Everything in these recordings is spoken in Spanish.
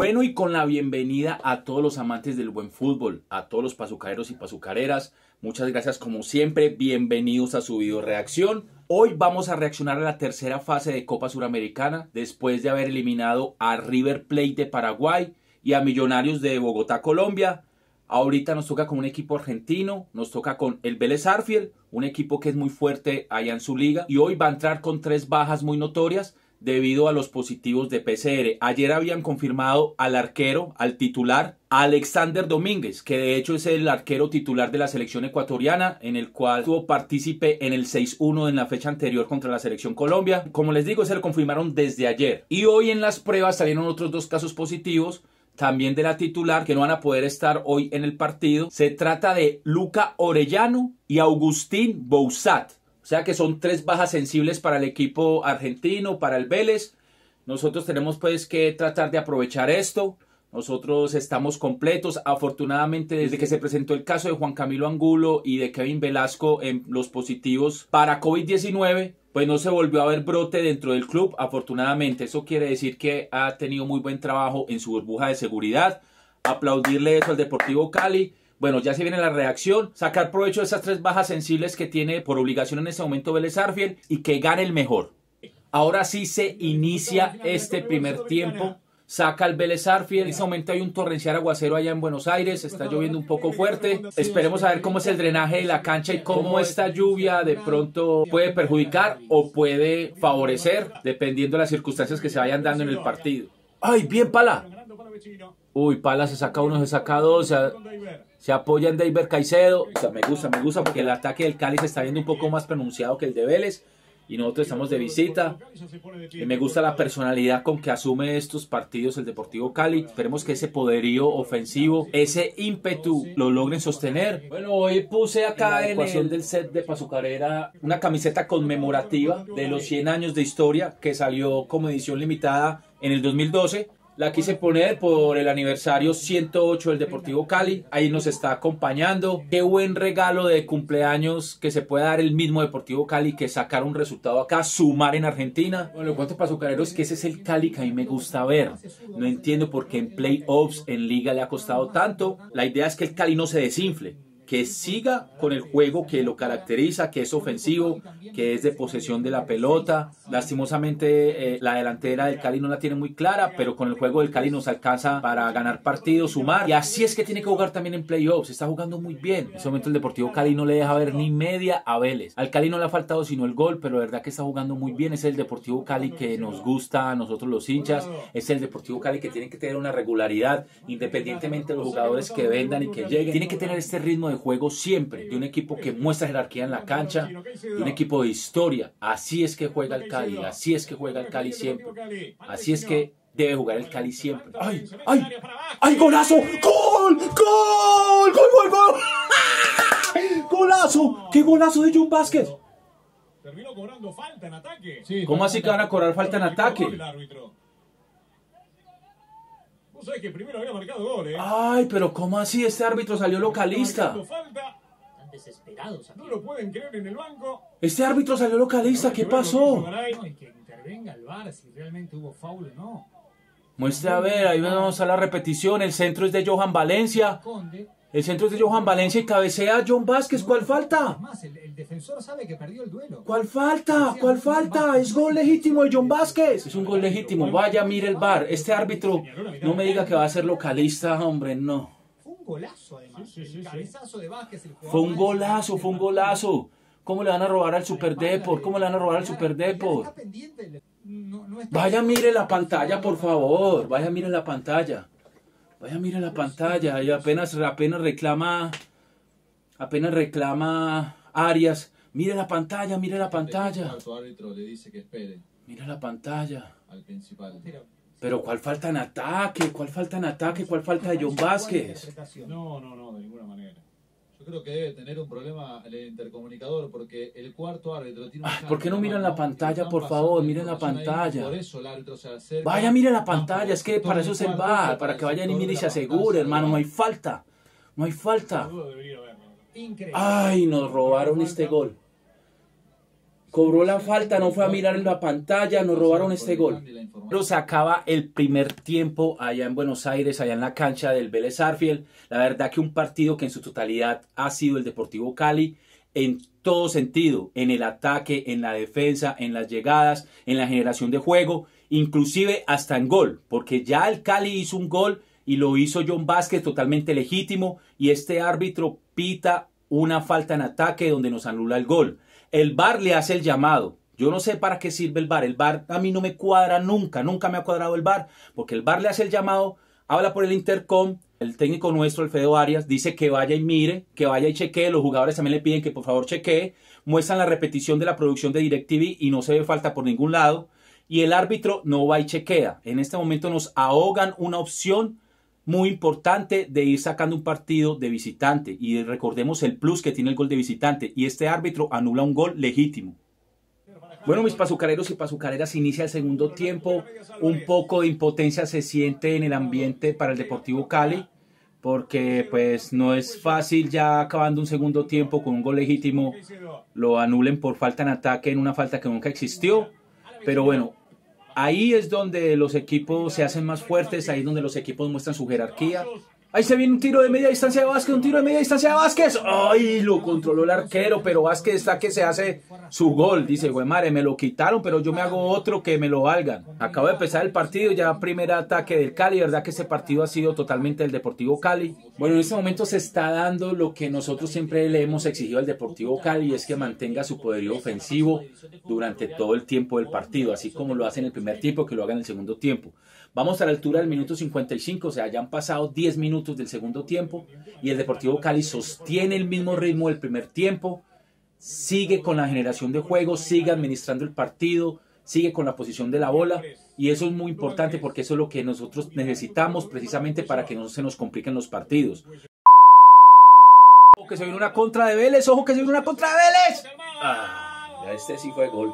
Bueno, y con la bienvenida a todos los amantes del buen fútbol, a todos los pazucareros y pazucareras, muchas gracias como siempre, bienvenidos a su video reacción. Hoy vamos a reaccionar a la tercera fase de Copa Suramericana, después de haber eliminado a River Plate de Paraguay y a Millonarios de Bogotá, Colombia. Ahorita nos toca con un equipo argentino, nos toca con el Vélez Sarsfield, un equipo que es muy fuerte allá en su liga, y hoy va a entrar con 3 bajas muy notorias debido a los positivos de PCR. Ayer habían confirmado al arquero, al titular, Alexander Domínguez, que de hecho es el arquero titular de la selección ecuatoriana, en el cual tuvo partícipe en el 6-1 en la fecha anterior contra la selección Colombia. Como les digo, se lo confirmaron desde ayer. Y hoy en las pruebas salieron otros 2 casos positivos, también de la titular, que no van a poder estar hoy en el partido. Se trata de Luca Orellano y Agustín Bouzat. O sea que son 3 bajas sensibles para el equipo argentino, para el Vélez. Nosotros tenemos pues que tratar de aprovechar esto. Nosotros estamos completos. Afortunadamente, desde que se presentó el caso de Juan Camilo Angulo y de Kevin Velasco en los positivos para COVID-19, pues no se volvió a ver brote dentro del club. Afortunadamente, eso quiere decir que ha tenido muy buen trabajo en su burbuja de seguridad. Aplaudirle eso al Deportivo Cali. Bueno, ya se viene la reacción, sacar provecho de esas 3 bajas sensibles que tiene por obligación en este momento Vélez Sarsfield y que gane el mejor. Ahora sí se inicia este primer tiempo, saca el Vélez Sarsfield. En este momento hay un torrencial aguacero allá en Buenos Aires, está lloviendo un poco fuerte. Esperemos a ver cómo es el drenaje de la cancha y cómo esta lluvia de pronto puede perjudicar o puede favorecer, dependiendo de las circunstancias que se vayan dando en el partido. ¡Ay, bien, Pala! Uy, Pala se saca uno, se saca 2, se apoya en David Caicedo. O sea, me gusta porque el ataque del Cali se está viendo un poco más pronunciado que el de Vélez. Y nosotros estamos de visita. Y me gusta la personalidad con que asume estos partidos el Deportivo Cali. Esperemos que ese poderío ofensivo, ese ímpetu, lo logren sostener. Bueno, hoy puse acá en la ecuación del set de Pazucarera una camiseta conmemorativa de los 100 años de historia que salió como edición limitada en el 2012. La quise poner por el aniversario 108 del Deportivo Cali. Ahí nos está acompañando. Qué buen regalo de cumpleaños que se puede dar el mismo Deportivo Cali que sacar un resultado acá, sumar en Argentina. Bueno, lo cuento pazucareros que ese es el Cali que a mí me gusta ver. No entiendo por qué en playoffs, en liga le ha costado tanto. La idea es que el Cali no se desinfle, que siga con el juego que lo caracteriza, que es ofensivo, que es de posesión de la pelota. Lastimosamente la delantera del Cali no la tiene muy clara, pero con el juego del Cali nos alcanza para ganar partidos, sumar. Y así es que tiene que jugar también en playoffs. Está jugando muy bien. En este momento el Deportivo Cali no le deja ver ni media a Vélez. Al Cali no le ha faltado sino el gol, pero la verdad que está jugando muy bien. Es el Deportivo Cali que nos gusta a nosotros los hinchas. Es el Deportivo Cali que tiene que tener una regularidad, independientemente de los jugadores que vendan y que lleguen. Tiene que tener este ritmo de juego siempre, de un equipo que muestra jerarquía en la cancha, de un equipo de historia. Así es que juega el Cali, así es que juega el Cali siempre, así es que debe jugar el Cali siempre. ¡Ay! ¡Ay! ¡Ay, golazo! ¡Gol! ¡Gol! ¡Gol, gol, gol! ¡Golazo! ¡Qué golazo de John Vázquez! Terminó cobrando falta en ataque. ¿Cómo así que van a cobrar falta en ataque? Vos sabés que primero había marcado gol, ¿eh? Ay, pero ¿cómo así? Este árbitro salió localista. Están desesperados. No lo pueden creer en el banco. Este árbitro salió localista, ¿qué pasó? No, y que intervenga el VAR si realmente hubo foul o no. Muestra a ver, ahí vamos a la repetición. El centro es de Johan Valencia. El centro es de Johan Valencia y cabecea a John Vázquez. ¿Cuál falta? Más, el defensor sabe que perdió el duelo. ¿Cuál falta? ¿Cuál falta? Es gol legítimo de John Vázquez. Es un gol legítimo. Vaya, mire el VAR. Este árbitro no me diga que va a ser localista, hombre, no. Fue un golazo, además. El cabezazo de Vázquez. Fue un golazo, fue un golazo. ¿Cómo le van a robar al Super Depor? ¿Cómo le van a robar al Super Depor? Vaya, mire la pantalla, por favor. Vaya, mire la pantalla. Vaya, mire la pantalla. Y apenas reclama Arias. Mire la pantalla, mire la pantalla. El cuarto árbitro le dice que espere. Mire la pantalla. Al principal. Pero ¿cuál falta en ataque? ¿Cuál falta en ataque? ¿Cuál falta de John Vázquez? No, de ninguna manera. Yo creo que debe tener un problema el intercomunicador porque el cuarto árbitro tiene un... ¿Por qué no miran la pantalla, por favor? Miren la pantalla. Por eso el árbitro se acerca. Vaya, miren la pantalla. Es que para eso es el VAR. Para que vayan y miren y se asegure, hermano. No hay falta. No hay falta. Ay, nos robaron este gol. cobró la falta, no fue a mirar en la pantalla, nos robaron este gol. Pero se acaba el primer tiempo allá en Buenos Aires, allá en la cancha del Vélez Sarsfield. La verdad que un partido que en su totalidad ha sido el Deportivo Cali en todo sentido, en el ataque, en la defensa, en las llegadas, en la generación de juego, inclusive hasta en gol, porque ya el Cali hizo un gol y lo hizo John Vázquez totalmente legítimo y este árbitro pita una falta en ataque donde nos anula el gol. El VAR le hace el llamado. Yo no sé para qué sirve el VAR. El VAR a mí no me cuadra nunca me ha cuadrado el VAR, porque el VAR le hace el llamado, habla por el intercom, el técnico nuestro, Alfredo Arias, dice que vaya y mire, que vaya y chequee, los jugadores también le piden que por favor chequee, muestran la repetición de la producción de DirecTV y no se ve falta por ningún lado, y el árbitro no va y chequea. En este momento nos ahogan una opción muy importante de ir sacando un partido de visitante, y recordemos el plus que tiene el gol de visitante, y este árbitro anula un gol legítimo. Bueno, mis pazucareros y pazucareras, inicia el segundo tiempo. Un poco de impotencia se siente en el ambiente para el Deportivo Cali, porque pues no es fácil ya acabando un segundo tiempo con un gol legítimo, lo anulen por falta en ataque en una falta que nunca existió. Pero bueno, ahí es donde los equipos se hacen más fuertes, ahí es donde los equipos muestran su jerarquía. Ahí se viene un tiro de media distancia de Vázquez, un tiro de media distancia de Vázquez. ¡Ay! Lo controló el arquero, pero Vázquez está que se hace su gol. Dice, güey, madre, me lo quitaron, pero yo me hago otro que me lo valgan. Acabo de empezar el partido, ya primer ataque del Cali. Verdad que ese partido ha sido totalmente del Deportivo Cali. Bueno, en este momento se está dando lo que nosotros siempre le hemos exigido al Deportivo Cali, y es que mantenga su poderío ofensivo durante todo el tiempo del partido, así como lo hace en el primer tiempo, que lo haga en el segundo tiempo. Vamos a la altura del minuto 55, o sea, ya han pasado 10 minutos del segundo tiempo y el Deportivo Cali sostiene el mismo ritmo del primer tiempo, sigue con la generación de juego, sigue administrando el partido, sigue con la posición de la bola, y eso es muy importante porque eso es lo que nosotros necesitamos precisamente para que no se nos compliquen los partidos. Ojo que se viene una contra de Vélez, ojo que se viene una contra de Vélez. Ya este sí fue gol.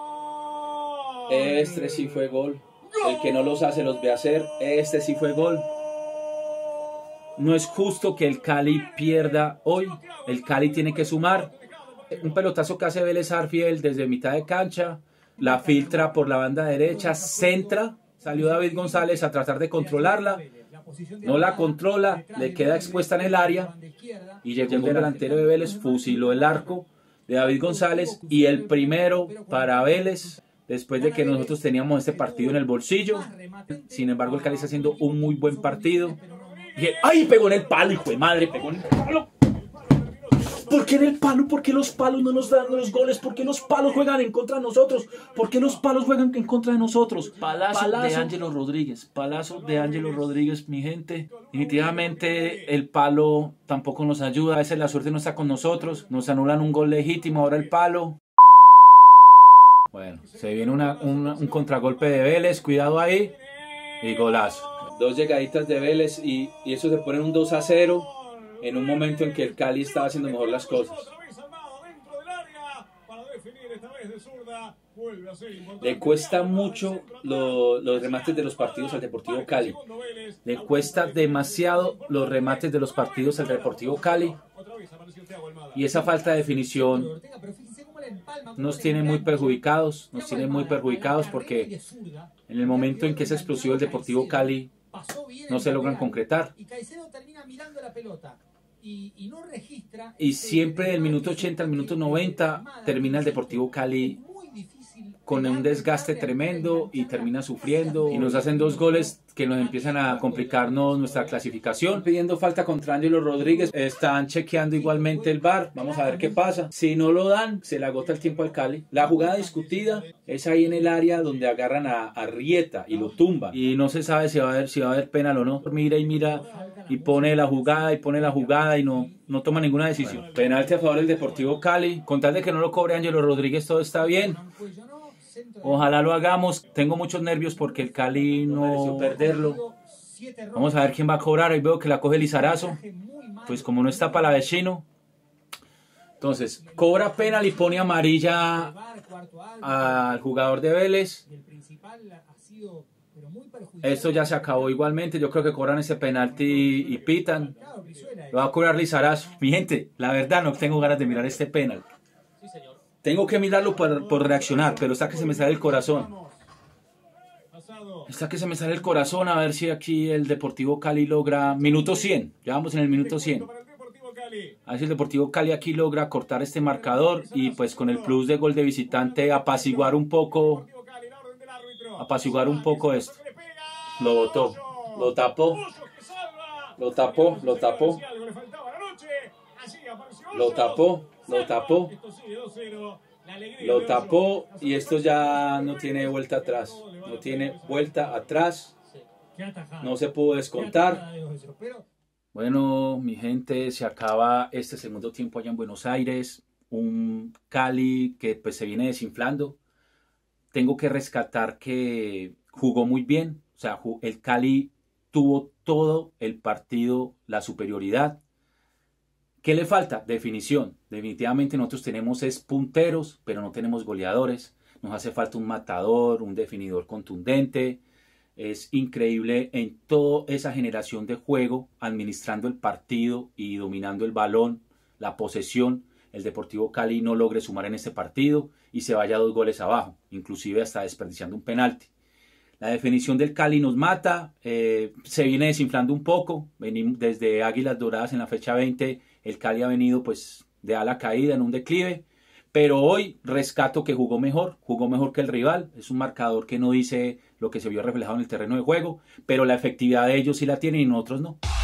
Este sí fue gol. El que no los hace los ve hacer. Este sí fue gol. No es justo que el Cali pierda hoy. El Cali tiene que sumar. Un pelotazo que hace Vélez Sarsfield desde mitad de cancha. La filtra por la banda derecha. Centra. Salió David González a tratar de controlarla. No la controla. Le queda expuesta en el área. Y llegó el delantero de Vélez. Fusiló el arco de David González. Y el primero para Vélez, después de que nosotros teníamos este partido en el bolsillo. Sin embargo, el Cali está haciendo un muy buen partido. Y ¡ay! Pegó en el palo, hijo de madre, pegó en el palo. ¿Por qué en el palo? ¿Por qué los palos no nos dan los goles? ¿Por qué los palos juegan en contra de nosotros? ¿Por qué los palos juegan en contra de nosotros? Palazo de Ángelo Rodríguez. Palazo de Ángelo Rodríguez, mi gente. Definitivamente el palo tampoco nos ayuda. A veces la suerte no está con nosotros. Nos anulan un gol legítimo, ahora el palo. Bueno, se viene un contragolpe de Vélez, cuidado ahí, y golazo. Dos llegaditas de Vélez y eso se pone un 2-0 en un momento en que el Cali estaba haciendo mejor las cosas. Le cuesta mucho los remates de los partidos al Deportivo Cali. Le cuesta demasiado los remates de los partidos al Deportivo Cali. Y esa falta de definición nos tiene muy perjudicados, porque en el momento en que es explosivo el Deportivo Cali no se logran concretar. Y siempre del minuto 80 al minuto 90 termina el Deportivo Cali con un desgaste tremendo y termina sufriendo y nos hacen dos goles que nos empiezan a complicarnos nuestra clasificación. Pidiendo falta contra Ángelo Rodríguez, están chequeando igualmente el VAR, vamos a ver qué pasa. Si no lo dan, se le agota el tiempo al Cali. La jugada discutida es ahí en el área donde agarran a Rieta y lo tumban y no se sabe si va a haber penal o no. Mira y pone la jugada y no toma ninguna decisión. Bueno, penalti a favor del Deportivo Cali, con tal de que no lo cobre Ángelo Rodríguez todo está bien. Ojalá lo hagamos. Tengo muchos nervios porque el Cali no mereció perderlo. Vamos a ver quién va a cobrar. Ahí veo que la coge Lizarazo. Pues como no está para la vecino. Entonces, cobra penal y pone amarilla al jugador de Vélez. Esto ya se acabó igualmente. Yo creo que cobran ese penalti y pitan. Lo va a cobrar Lizarazo. Mi gente, la verdad no tengo ganas de mirar este penal. Tengo que mirarlo por reaccionar, pero está que se me sale el corazón. Está que se me sale el corazón, a ver si aquí el Deportivo Cali logra... Minuto 100, ya vamos en el minuto 100. A ver si el Deportivo Cali aquí logra cortar este marcador y pues con el plus de gol de visitante apaciguar un poco esto. Lo botó, lo tapó, lo tapó, lo tapó, lo tapó, lo tapó, lo tapó y esto ya no tiene vuelta atrás, no tiene vuelta atrás, no se pudo descontar. Bueno, mi gente, se acaba este segundo tiempo allá en Buenos Aires, un Cali que pues se viene desinflando. Tengo que rescatar que jugó muy bien, o sea, el Cali tuvo todo el partido la superioridad. ¿Qué le falta? Definición. Definitivamente nosotros tenemos punteros, pero no tenemos goleadores. Nos hace falta un matador, un definidor contundente. Es increíble en toda esa generación de juego, administrando el partido y dominando el balón, la posesión. El Deportivo Cali no logre sumar en este partido y se vaya 2 goles abajo, inclusive hasta desperdiciando un penalti. La definición del Cali nos mata, se viene desinflando un poco. Venimos desde Águilas Doradas en la fecha 20, el Cali ha venido pues de ala caída en un declive, pero hoy rescato que jugó mejor que el rival. Es un marcador que no dice lo que se vio reflejado en el terreno de juego, pero la efectividad de ellos sí la tienen y nosotros no.